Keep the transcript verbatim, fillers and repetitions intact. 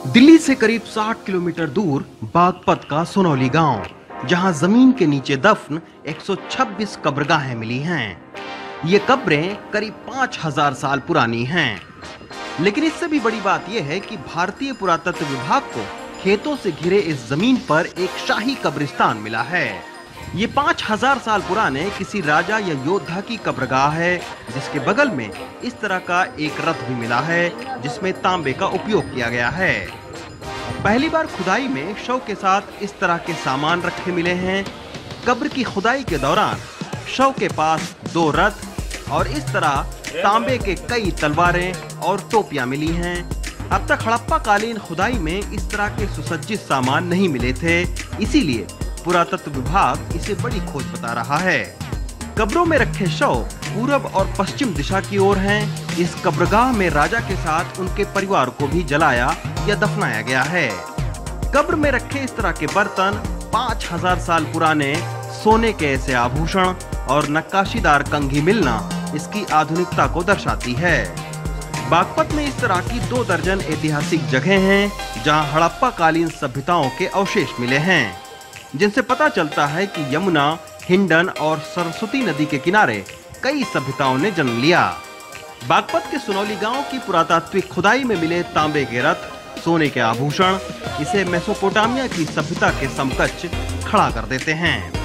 दिल्ली से करीब साठ किलोमीटर दूर बागपत का सोनौली गांव, जहां जमीन के नीचे दफन एक सौ छब्बीस कब्रगाहें मिली हैं। ये कब्रें करीब पाँच हज़ार साल पुरानी हैं। लेकिन इससे भी बड़ी बात यह है कि भारतीय पुरातत्व विभाग को खेतों से घिरे इस जमीन पर एक शाही कब्रिस्तान मिला है। ये पाँच हजार साल पुराने किसी राजा या योद्धा की कब्रगाह है, जिसके बगल में इस तरह का एक रथ भी मिला है जिसमें तांबे का उपयोग किया गया है। पहली बार खुदाई में शव के साथ इस तरह के सामान रखे मिले हैं। कब्र की खुदाई के दौरान शव के पास दो रथ और इस तरह तांबे के कई तलवारें और टोपियां मिली हैं। अब तक हड़प्पा कालीन खुदाई में इस तरह के सुसज्जित सामान नहीं मिले थे, इसीलिए पुरातत्व विभाग इसे बड़ी खोज बता रहा है। कब्रों में रखे शव पूरब और पश्चिम दिशा की ओर हैं। इस कब्रगाह में राजा के साथ उनके परिवार को भी जलाया या दफनाया गया है। कब्र में रखे इस तरह के बर्तन पाँच हजार साल पुराने सोने के ऐसे आभूषण और नक्काशीदार कंघी मिलना इसकी आधुनिकता को दर्शाती है। बागपत में इस तरह की दो दर्जन ऐतिहासिक जगह हैं जहां हड़प्पा कालीन सभ्यताओं के अवशेष मिले हैं, जिनसे पता चलता है कि यमुना, हिंडन और सरस्वती नदी के किनारे कई सभ्यताओं ने जन्म लिया। बागपत के सोनौली गांव की पुरातात्विक खुदाई में मिले तांबे के रथ, सोने के आभूषण इसे मेसोपोटामिया की सभ्यता के समकक्ष खड़ा कर देते हैं।